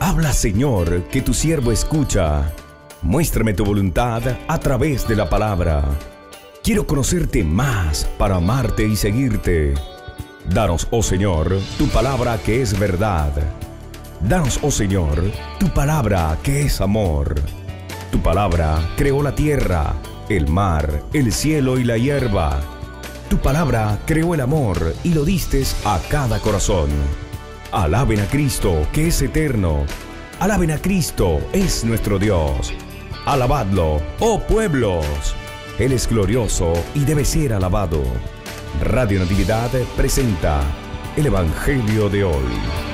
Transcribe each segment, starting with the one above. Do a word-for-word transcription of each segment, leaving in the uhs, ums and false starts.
Habla, Señor, que tu siervo escucha. Muéstrame tu voluntad a través de la palabra. Quiero conocerte más para amarte y seguirte. Danos, oh Señor, tu palabra que es verdad. Danos, oh Señor, tu palabra que es amor. Tu palabra creó la tierra, el mar, el cielo y la hierba. Tu palabra creó el amor y lo distes a cada corazón. Alaben a Cristo, que es eterno. Alaben a Cristo, es nuestro Dios. Alabadlo, oh pueblos. Él es glorioso y debe ser alabado. Radio Natividad presenta el Evangelio de hoy.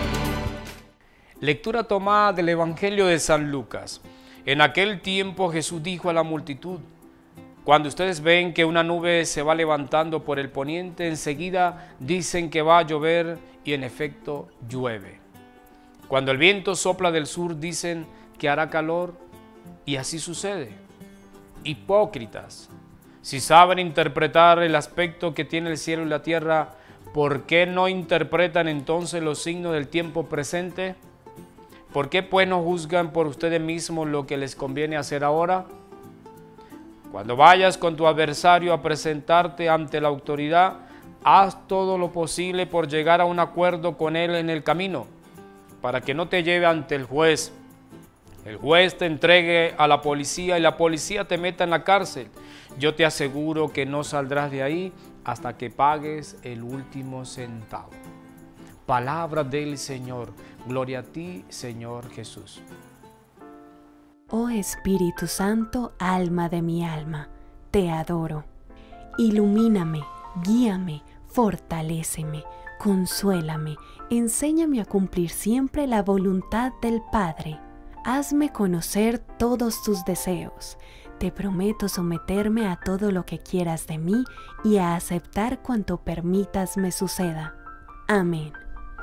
Lectura tomada del Evangelio de San Lucas. En aquel tiempo Jesús dijo a la multitud: cuando ustedes ven que una nube se va levantando por el poniente, enseguida dicen que va a llover y en efecto llueve. Cuando el viento sopla del sur, dicen que hará calor y así sucede. Hipócritas, si saben interpretar el aspecto que tiene el cielo y la tierra, ¿por qué no interpretan entonces los signos del tiempo presente? ¿Por qué pues no juzgan por ustedes mismos lo que les conviene hacer ahora? Cuando vayas con tu adversario a presentarte ante la autoridad, haz todo lo posible por llegar a un acuerdo con él en el camino, para que no te lleve ante el juez. El juez te entregue a la policía y la policía te meta en la cárcel. Yo te aseguro que no saldrás de ahí hasta que pagues el último centavo. Palabra del Señor. Gloria a ti, Señor Jesús. Oh Espíritu Santo, alma de mi alma, te adoro. Ilumíname, guíame, fortaléceme, consuélame, enséñame a cumplir siempre la voluntad del Padre. Hazme conocer todos tus deseos. Te prometo someterme a todo lo que quieras de mí y a aceptar cuanto permitas me suceda. Amén.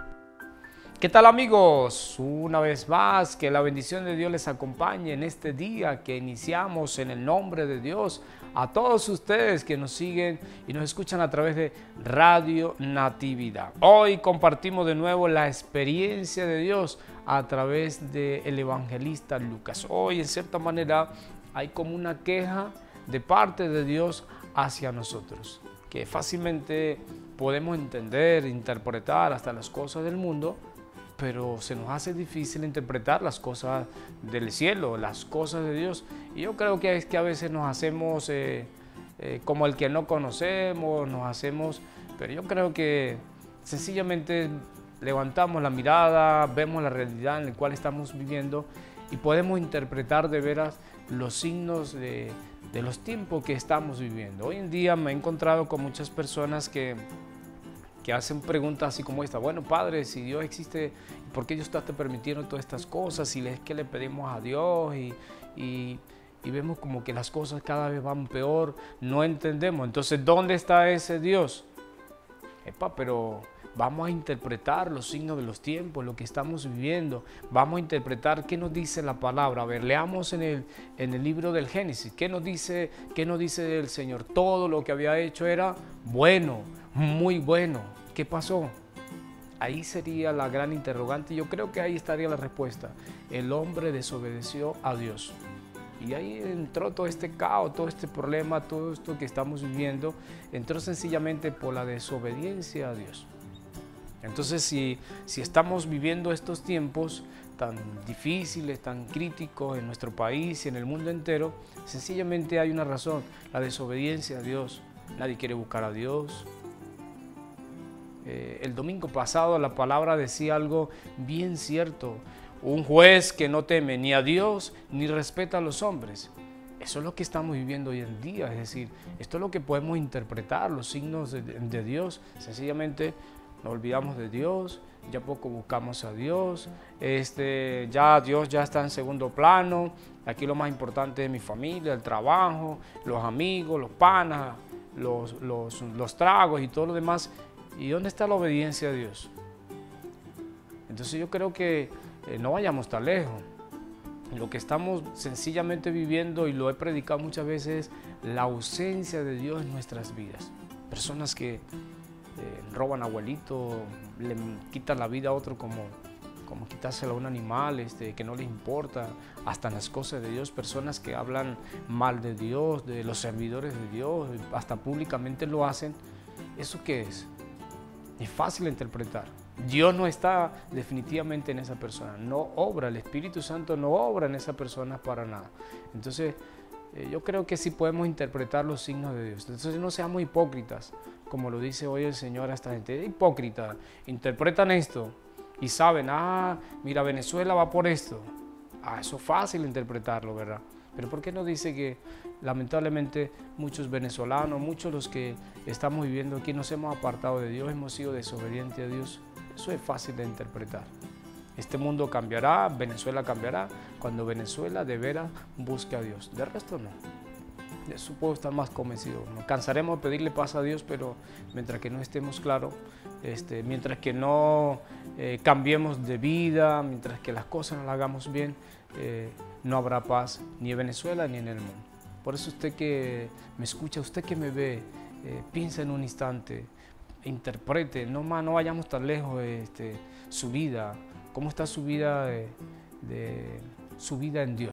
¿Qué tal, amigos? Una vez más, que la bendición de Dios les acompañe en este día que iniciamos en el nombre de Dios. A todos ustedes que nos siguen y nos escuchan a través de Radio Natividad. Hoy compartimos de nuevo la experiencia de Dios a través del evangelista Lucas. Hoy, en cierta manera, hay como una queja de parte de Dios hacia nosotros, que fácilmente podemos entender, interpretar hasta las cosas del mundo, pero se nos hace difícil interpretar las cosas del cielo, las cosas de Dios. Y yo creo que es que a veces nos hacemos eh, eh, como el que no conocemos, nos hacemos, pero yo creo que sencillamente levantamos la mirada, vemos la realidad en la cual estamos viviendo y podemos interpretar de veras los signos de, de los tiempos que estamos viviendo. Hoy en día me he encontrado con muchas personas que que hacen preguntas así como esta: bueno, Padre, si Dios existe, ¿por qué Dios está permitiendo todas estas cosas? Si es que le pedimos a Dios y, y, y vemos como que las cosas cada vez van peor, no entendemos. Entonces, ¿dónde está ese Dios? Epa, pero vamos a interpretar los signos de los tiempos, lo que estamos viviendo. Vamos a interpretar qué nos dice la palabra. A ver, leamos en el, en el libro del Génesis. ¿Qué nos dice, qué nos dice el Señor? Todo lo que había hecho era bueno, muy bueno. ¿Qué pasó? Ahí sería la gran interrogante. Yo creo que ahí estaría la respuesta. El hombre desobedeció a Dios. Y ahí entró todo este caos, todo este problema, todo esto que estamos viviendo, entró sencillamente por la desobediencia a Dios. Entonces, si, si estamos viviendo estos tiempos tan difíciles, tan críticos en nuestro país y en el mundo entero, sencillamente hay una razón: la desobediencia a Dios. Nadie quiere buscar a Dios. Eh, el domingo pasado la palabra decía algo bien cierto: un juez que no teme ni a Dios ni respeta a los hombres. Eso es lo que estamos viviendo hoy en día. Es decir, esto es lo que podemos interpretar, los signos de, de Dios. Sencillamente nos olvidamos de Dios, ya poco buscamos a Dios, este, ya Dios ya está en segundo plano. Aquí lo más importante es mi familia, el trabajo, los amigos, los panas, los, los, los tragos y todo lo demás. ¿Y dónde está la obediencia a Dios? Entonces yo creo que eh, no vayamos tan lejos. Lo que estamos sencillamente viviendo, y lo he predicado muchas veces, es la ausencia de Dios en nuestras vidas. Personas que eh, roban abuelito, le quitan la vida a otro como, como quitársela a un animal, este, que no les importa, hasta en las cosas de Dios, personas que hablan mal de Dios, de los servidores de Dios, hasta públicamente lo hacen. ¿Eso qué es? Es fácil de interpretar. Dios no está definitivamente en esa persona, no obra, el Espíritu Santo no obra en esa persona para nada. Entonces, eh, yo creo que sí podemos interpretar los signos de Dios. Entonces, no seamos hipócritas, como lo dice hoy el Señor a esta gente. Es hipócrita, interpretan esto y saben, ah, mira, Venezuela va por esto. Ah, eso es fácil interpretarlo, ¿verdad? Pero ¿por qué no dice que lamentablemente muchos venezolanos, muchos los que estamos viviendo aquí nos hemos apartado de Dios, hemos sido desobedientes a Dios? Eso es fácil de interpretar. Este mundo cambiará, Venezuela cambiará, cuando Venezuela de veras busque a Dios. De resto no. De eso puedo estar más convencido. Nos cansaremos de pedirle paz a Dios, pero mientras que no estemos claros, este, mientras que no eh, cambiemos de vida, mientras que las cosas no las hagamos bien, eh, no habrá paz ni en Venezuela ni en el mundo. Por eso usted que me escucha, usted que me ve, eh, piensa en un instante, interprete, no más, no vayamos tan lejos, este, su vida, cómo está su vida, de, de, su vida en Dios.